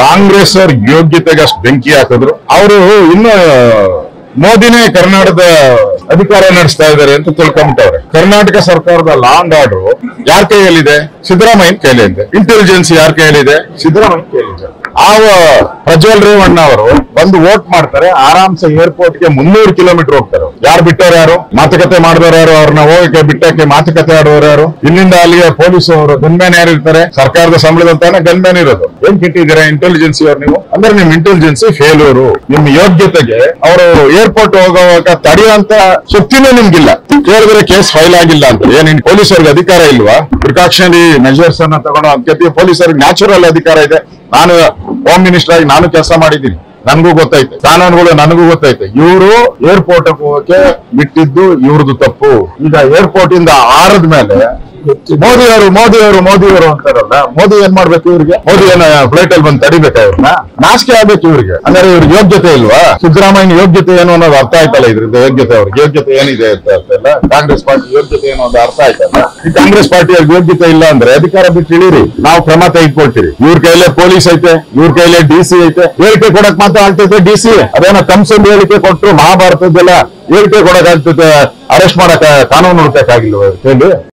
ಕಾಂಗ್ರೆಸ್ ಅವ್ರ ಯೋಗ್ಯತೆಗೆ ಅಷ್ಟು ಬೆಂಕಿ ಹಾಕಿದ್ರು. ಅವರು ಇನ್ನು ಮೋದಿನೇ ಕರ್ನಾಟಕದ ಅಧಿಕಾರ ನಡೆಸ್ತಾ ಇದ್ದಾರೆ ಅಂತ ತಿಳ್ಕೊಂಬಿಟ್ಟವ್ರೆ. ಕರ್ನಾಟಕ ಸರ್ಕಾರದ ಲಾ ಅಂಡ್ ಆರ್ಡರ್ ಯಾರ ಕೈಯಲ್ಲಿದೆ? ಸಿದ್ದರಾಮಯ್ಯನ ಕೈಲಿದೆ. ಇಂಟೆಲಿಜೆನ್ಸ್ ಯಾರ ಕೈಯಲ್ಲಿದೆ? ಸಿದ್ದರಾಮಯ್ಯನ ಕೈಲಿದೆ. ಪ್ರಜ್ವಲ್ ರೇವಣ್ಣ ಅವರು ಬಂದು ವೋಟ್ ಮಾಡ್ತಾರೆ, ಆರಾಮ್ಸೆ ಏರ್ಪೋರ್ಟ್ ಗೆ 300 ಕಿಲೋಮೀಟರ್ ಹೋಗ್ತಾರೆ. ಯಾರು ಬಿಟ್ಟವ್ರು? ಯಾರು ಮಾತುಕತೆ ಮಾಡಿದವರು? ಯಾರು ಅವ್ರನ್ನ ಹೋಗಕ್ಕೆ ಬಿಟ್ಟಕ್ಕೆ ಮಾತುಕತೆ ಆಡೋರು ಯಾರು? ಇಲ್ಲಿಂದ ಅಲ್ಲಿಗೆ ಪೊಲೀಸ್ ಅವರು ಗನ್ಮ್ಯಾನ್ ಯಾರು ಇರ್ತಾರೆ? ಸರ್ಕಾರದ ಸಂಬಳದಂತಾನೆ ಗನ್ಮ್ಯಾನ್ ಇರೋದು. ಏನ್ ಕೆಟ್ಟಿದ್ದೀರಾ ಇಂಟೆಲಿಜೆನ್ಸಿ ಅವ್ರು ನೀವು? ಅಂದ್ರೆ ನಿಮ್ ಇಂಟೆಲಿಜೆನ್ಸಿ ಫೇಲ್ಯೂರು. ನಿಮ್ ಯೋಗ್ಯತೆಗೆ ಅವರು ಏರ್ಪೋರ್ಟ್ ಹೋಗುವಾಗ ತಡೆಯುವಂತ ಶಕ್ತಿನೂ ನಿಮ್ಗಿಲ್ಲ. ಕೇಳಿದ್ರೆ ಕೇಸ್ ಫೈಲ್ ಆಗಿಲ್ಲ ಅಂತ. ಏನ್ ಪೊಲೀಸರಿಗೆ ಅಧಿಕಾರ ಇಲ್ವಾ? ಪ್ರಿಕಾಷನರಿ ಮೆಜರ್ಸ್ ಅನ್ನ ತಗೊಂಡು ಅದಕ್ಕೆ ಪೊಲೀಸರಿಗೆ ನ್ಯಾಚುರಲ್ ಅಧಿಕಾರ ಇದೆ. ನಾನು ಹೋಮ್ ಮಿನಿಸ್ಟರ್ ಆಗಿ ನಾನು ಕೆಲಸ ಮಾಡಿದ್ದೀನಿ, ನನಗೂ ಗೊತ್ತೈತೆ ಕಾನೂನುಗಳು, ನನಗೂ ಗೊತ್ತೈತೆ. ಇವರು ಏರ್ಪೋರ್ಟ್ ಹೋಗಕ್ಕೆ ಬಿಟ್ಟಿದ್ದು ಇವ್ರದ್ದು ತಪ್ಪು. ಈಗ ಏರ್ಪೋರ್ಟ್ ಇಂದ ಆರದ ಮೇಲೆ ಮೋದಿಯವರು ಅಂತಾರಲ್ಲ, ಮೋದಿ ಏನ್ ಮಾಡ್ಬೇಕು ಇವ್ರಿಗೆ? ಮೋದಿ ಏನ ಫ್ಲೈಟ್ ಅಲ್ಲಿ ಬಂದು ತಡಿಬೇಕ? ಇವ್ರನ್ನ ನಾಚಿಕೆ ಆಗ್ಬೇಕು ಇವ್ರಿಗೆ. ಅಂದ್ರೆ ಇವ್ರಿಗೆ ಯೋಗ್ಯತೆ ಇಲ್ವಾ? ಸಿದ್ದರಾಮಯ್ಯ ಯೋಗ್ಯತೆ ಏನು ಅನ್ನೋದು ಅರ್ಥ ಆಯ್ತಲ್ಲ. ಇದ್ರಿಂದ ಯೋಗ್ಯತೆ ಅವ್ರಿಗೆ ಯೋಗ್ಯತೆ ಏನಿದೆ ಅಂತ ಅರ್ಥಲ್ಲ. ಕಾಂಗ್ರೆಸ್ ಪಾರ್ಟಿ ಯೋಗ್ಯತೆ ಏನು ಅಂತ ಅರ್ಥ ಆಯ್ತಲ್ಲ. ಈ ಕಾಂಗ್ರೆಸ್ ಪಾರ್ಟಿ ಯೋಗ್ಯತೆ ಇಲ್ಲ ಅಂದ್ರೆ ಅಧಿಕಾರ ಬಿಟ್ಟು ಇಳೀರಿ, ನಾವು ಕ್ರಮ ತೆಗೆದುಕೊಳ್ತೀವಿ. ಇವ್ರ ಕೈಲೇ ಪೊಲೀಸ್ ಐತೆ, ಇವ್ರ ಕೈಲೇ ಡಿಸಿ ಐತೆ. ಹೇಳಿಕೆ ಕೊಡಕ್ ಮಾತ್ರ ಆಗ್ತೈತೆ ಡಿಸಿ. ಅದೇನೋ ಕಂಸನ್ ಹೇಳಿಕೆ ಕೊಟ್ಟರು ಮಹಾಭಾರತದ್ದೆಲ್ಲ ಹೇಳಿಕೆ ಕೊಡಕ್ ಆಗ್ತೈತೆ. ಅರೆಸ್ಟ್ ಮಾಡಕ್ ಕಾನೂನು ಹುಡುಕಾಗಿಲ್ವ ಹೇಳಿ?